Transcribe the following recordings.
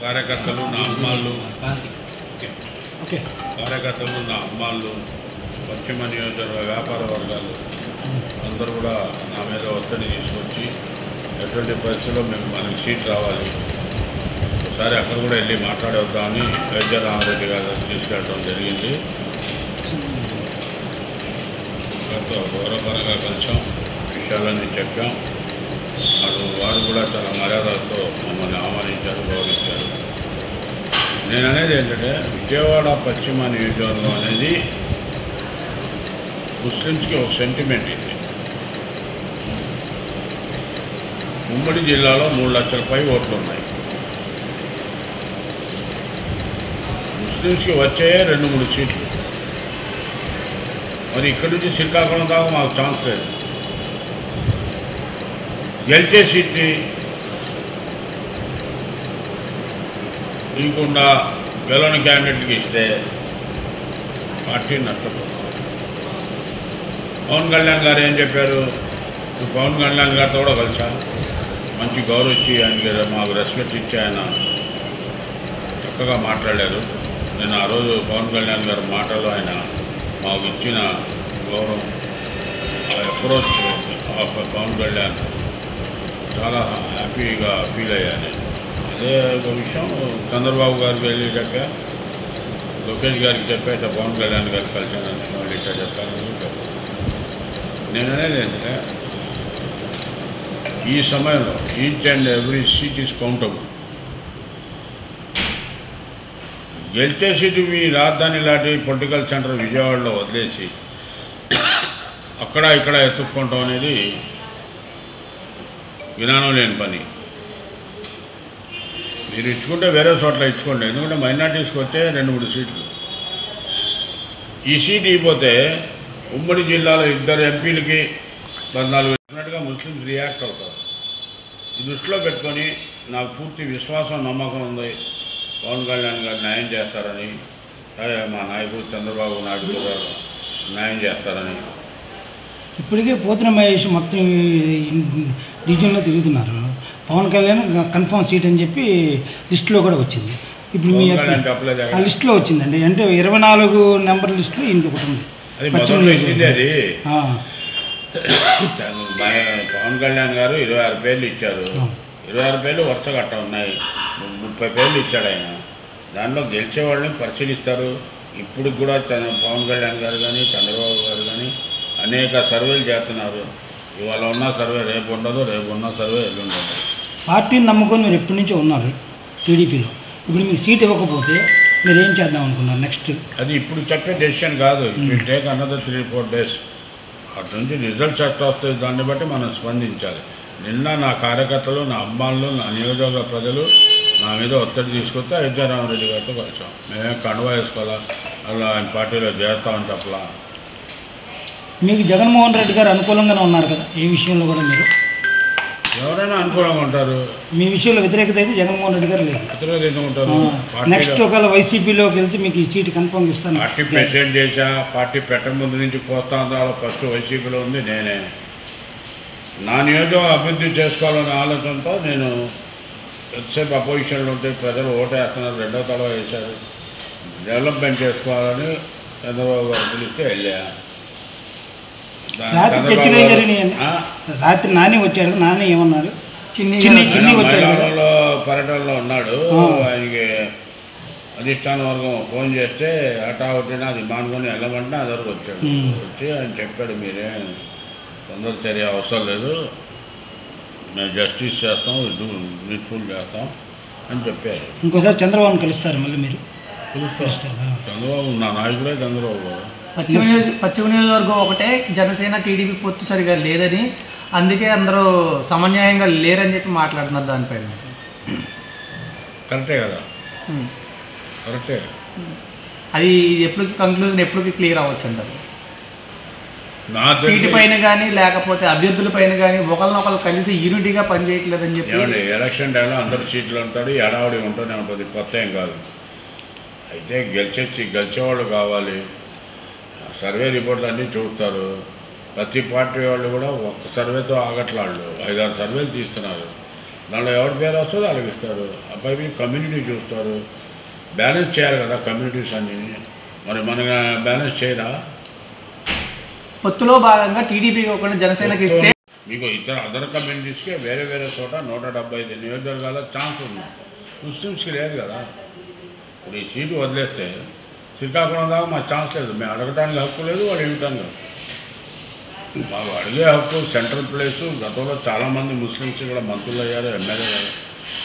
కార్యకర్తలు, నా అమ్మాళ్ళు, పశ్చిమ నియోజకవర్గ వ్యాపార వర్గాలు అందరూ కూడా నా మీద ఒత్తిడి తీసుకొచ్చి ఎటువంటి పరిస్థితుల్లో మనకి సీట్ రావాలి, ఒకసారి అక్కడ కూడా వెళ్ళి మాట్లాడేద్దామని వైద్య రామారెడ్డి గారు తీసుకెళ్ళడం జరిగింది. గౌరవపరంగా కలిసాం, విషయాలన్నీ చెప్పాం. వారు కూడా చాలా మర్యాదలతో మమ్మల్ని ఆహ్వానించారు, గౌరవించారు. నేను అనేది ఏంటంటే విజయవాడ పశ్చిమ నియోజకవర్గం అనేది ముస్లిమ్స్కి ఒక సెంటిమెంట్ ఇది. ఉమ్మడి జిల్లాలో 3 లక్షల పై ఓట్లు ఉన్నాయి. ముస్లిమ్స్కి వచ్చే 2-3 సీట్లు. మరి ఇక్కడి నుంచి శ్రీకాకుళం దాకా మాకు ఛాన్స్ లేదు. గెలిచే సీట్ని ఇవ్వకుండా గెలవని క్యాండిడేట్కి ఇస్తే పార్టీ నష్టపోతుంది. పవన్ కళ్యాణ్ గారు ఏం చెప్పారు? పవన్ కళ్యాణ్ గారితో కూడా కలిసా, మంచి గౌరవం ఇచ్చి ఆయనకి మాకు రెస్పెక్ట్ ఇచ్చి ఆయన చక్కగా మాట్లాడారు. నేను ఆ రోజు పవన్ కళ్యాణ్ గారి మాటలు ఆయన మాకు ఇచ్చిన గౌరవం, ఆ అప్రోచ్ ఆఫ్ పవన్ కళ్యాణ్ చాలా హ్యాపీగా ఫీల్ అయ్యాను. అదే ఒక విషయం చంద్రబాబు గారికి వెళ్ళి చెప్పా, లోకేష్ గారికి చెప్పా, పవన్ కళ్యాణ్ గారికి కలిసానని వాళ్ళు ఇట్లా చెప్పాలని చెప్పాను. నేను అనేది ఏంటంటే ఈ సమయంలో each and every seat is countable. గెలిచే సీటు మీ రాజధాని లాంటి పొలిటికల్ సెంటర్ విజయవాడలో వదిలేసి అక్కడ ఇక్కడ ఎత్తుక్కోవటం అనేది విధానం లేని పని. మీరు ఇచ్చుకుంటే వేరే చోట్ల ఇచ్చుకోండి, ఎందుకంటే మైనార్టీస్కి వచ్చే 2-3 సీట్లు. ఈ సీట్ ఇవ్వకపోతే ఉమ్మడి జిల్లాలో 2 ఎంపీలకి 14 అన్నట్టుగా ముస్లిమ్స్ రియాక్ట్ అవుతారు. ఈ దృష్టిలో పెట్టుకొని నాకు పూర్తి విశ్వాసం, నమ్మకం ఉంది పవన్ కళ్యాణ్ గారు న్యాయం చేస్తారని, మా నాయకుడు చంద్రబాబు నాయుడు గారు న్యాయం చేస్తారని. ఇప్పటికే పోతిన మహేష్ మొత్తం డివిజన్లో తిరుగుతున్నారు. పవన్ కళ్యాణ్ కన్ఫర్మ్ సీట్ అని చెప్పి లిస్టులో కూడా వచ్చింది. ఇప్పుడు మీ ఆ లిస్టులో వచ్చిందండి. అంటే 24 నెంబర్ లిస్టులో ఇంకొకటి ఉంది. అది అది పవన్ కళ్యాణ్ గారు 26 పేర్లు ఇచ్చారు. 26 పేర్లు వరుస గట్ట ఉన్నాయి. 30 పేర్లు ఇచ్చాడు ఆయన. దానిలో గెలిచే వాళ్ళని పరిశీలిస్తారు. ఇప్పుడు కూడా పవన్ కళ్యాణ్ గారు కానీ చంద్రబాబు గారు కానీ అనేక సర్వేలు చేస్తున్నారు. ఇవాళ ఉన్న సర్వే రేపు ఉండదు, రేపు ఉన్న సర్వే ఎల్లుండి ఉండదు. పార్టీని నమ్ముకొని మీరు ఎప్పటి నుంచో ఉన్నారు టీడీపీలో. ఇప్పుడు మీకు సీట్ ఇవ్వకపోతే మీరు ఏం చేద్దాం అనుకున్నారు నెక్స్ట్? అది ఇప్పుడు చెప్పే డెసిషన్ కాదు. It take another 3-4 days. అటు నుంచి రిజల్ట్స్ ఎట్లా వస్తాయి దాన్ని బట్టి మనం స్పందించాలి. నిన్న నా కార్యకర్తలు, నా అమ్మాళ్ళు, నా నియోజకవర్గ ప్రజలు నా మీద ఒత్తిడి తీసుకొస్తే వైద్య రామారెడ్డి గారితో కలిసాం. మేమే కండువా వేసుకోవాలా, అలా ఆయన పార్టీలో చేస్తామని చెప్పలా. మీకు జగన్మోహన్ రెడ్డి గారు అనుకూలంగానే ఉన్నారు కదా ఈ విషయంలో కూడా? మీరు ఎవరైనా అనుకూలంగా ఉంటారు. మీ విషయంలో వ్యతిరేకత అయితే జగన్మోహన్ రెడ్డి గారు లేదు. వ్యతిరేకత ఉంటారు. నెక్స్ట్ ఒకవేళ వైసీపీలోకి వెళ్తే మీకు ఈ సీట్ కన్ఫర్మ్ ఇస్తాను. పార్టీ ప్రెసిడెంట్ చేశా, పార్టీ పెట్టక ముందు నుంచి కోస్తాంధ్రాలో ఫస్ట్ వైసీపీలో ఉంది నేనే. నా నియోజకవర్గం అభివృద్ధి చేసుకోవాలనే ఆలోచనతో నేను ఎంతసేపు అపోజిషన్లో ఉంటే ప్రజలు ఓటేస్తున్నారు, 2వ తడవ వేశారు. డెవలప్మెంట్ చేసుకోవాలని చంద్రబాబు గారు పిలిస్తే వెళ్ళా. రాత్రి నాని వచ్చాడు. నాని ఏమన్నాడు? మైలారంలో పర్యటనలో ఉన్నాడు. ఆయనకి అధిష్టాన వర్గం ఫోన్ చేస్తే హఠాహుటిన అది మానుకొని వెళ్ళమంటే అదరకు వచ్చాడు. వచ్చి ఆయన చెప్పాడు, మీరే తొందర చర్య అవసరం లేదు, మేము జస్టిస్ చేస్తాం, నీట్ఫుల్ చేస్తాం అని చెప్పారు. ఇంకోసారి చంద్రబాబుని కలుస్తారు మళ్ళీ మీరు? పిలుస్తారు. చంద్రబాబు నా నాయకుడే చంద్రబాబు. పశ్చిమ నియోజకవర్గం ఒకటే జనసేన టీడీపీ పొత్తు సరిగా లేదని, అందుకే అందరూ సమన్యాయంగా లేరని చెప్పి మాట్లాడుతున్నారు దానిపైన. కరెక్టే కదా, కరెక్టే. అది ఎప్పటికి కంక్లూజన్ ఎప్పటికి క్లియర్ అవ్వచ్చు అంటారు? సీటు పైన కానీ లేకపోతే అభ్యర్థుల పైన కానీ ఒకరినొకరు కలిసి యూనిటీగా పనిచేయట్లేదని చెప్పి. ఎలక్షన్ టైంలో అందరు సీట్లు ఉంటాడు, ఎడావడి ఉంటూనే ఉంటుంది, కొత్త ఏం కాదు. అయితే గెలిచేవాళ్ళు కావాలి. సర్వే రిపోర్ట్లు అన్నీ చూస్తారు. ప్రతి పార్టీ వాళ్ళు కూడా ఒక్క సర్వేతో ఆగట్లాళ్ళు 5-6 సర్వేలు తీస్తున్నారు. దాంట్లో ఎవరి పేరు వస్తుందో వాళ్ళకి ఇస్తారు. అబ్బాయి కమ్యూనిటీ చూస్తారు, బ్యాలెన్స్ చేయాలి కదా కమ్యూనిటీస్ అన్నీ. మరి మన బ్యాలెన్స్ చేయరా? పొత్తులో భాగంగా టీడీపీకి ఒకటి జనసేనకి ఇస్తే మీకు అదర్ కమ్యూనిటీస్కే వేరే వేరే చోట 175 నియోజకవర్గాల్లో ఛాన్స్ ఉంది, ముస్లిమ్స్కి లేదు కదా. ఇప్పుడు ఈ సీటు వదిలేస్తే శ్రీకాకుళం దాకా మాకు ఛాన్స్ లేదు. మేము అడగటానికి హక్కు లేదు, వాళ్ళు ఇవ్వటానికి హక్కు. మాకు అడిగే హక్కు సెంట్రల్ ప్లేసు. గతంలో చాలామంది ముస్లిమ్స్ కూడా మంత్రులు అయ్యారు, ఎమ్మెల్యే అయ్యారు.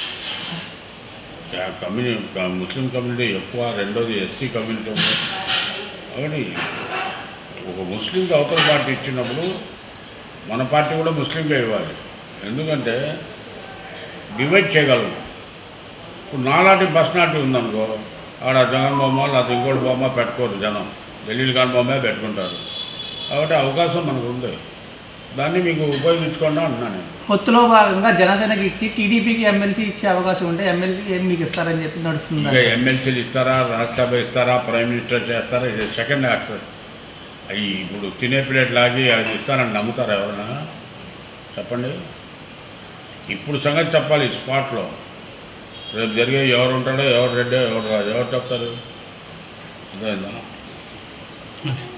ముస్లిం కమ్యూనిటీ ఎక్కువ, రెండోది ఎస్సీ కమ్యూనిటీ ఉంది. కాబట్టి ఒక ముస్లింకి అవతల పార్టీ ఇచ్చినప్పుడు మన పార్టీ కూడా ముస్లింకే ఇవ్వాలి. ఎందుకంటే డివైడ్ చేయగలము. ఇప్పుడు నాలాంటి పర్సనాలిటీ ఉందనుకో, ఆడ జగన్ బొమ్మ లేకపోతే ఇంకోటి బొమ్మ పెట్టుకోరు జనం, ఢిల్లీ ఖాన్ బొమ్మే పెట్టుకుంటారు. కాబట్టి అవకాశం మనకు ఉంది, దాన్ని మీకు ఉపయోగించుకోండి అంటున్నాను నేను. పొత్తులో భాగంగా జనసేనకి ఇచ్చి టీడీపీకి ఎమ్మెల్సీ ఇచ్చే అవకాశం ఉంటే ఎమ్మెల్సీ ఏం మీకు ఇస్తారని చెప్పి నడుస్తుంది. ఇంకా ఎమ్మెల్సీలు ఇస్తారా, రాజ్యసభ ఇస్తారా, ప్రైమ్ మినిస్టర్ చేస్తారా? ఇది సెకండ్ యాక్షన్. అవి ఇప్పుడు తినే ప్లేట్ లాగి అది ఇస్తారని నమ్ముతారా ఎవరైనా? చెప్పండి. ఇప్పుడు సంగతి చెప్పాలి స్పాట్లో. రేపు జరిగే ఎవరు ఉంటాడో, ఎవరు రెడ్డో, ఎవరు రాజు, ఎవరు చెప్తారు? అర్థమైందా?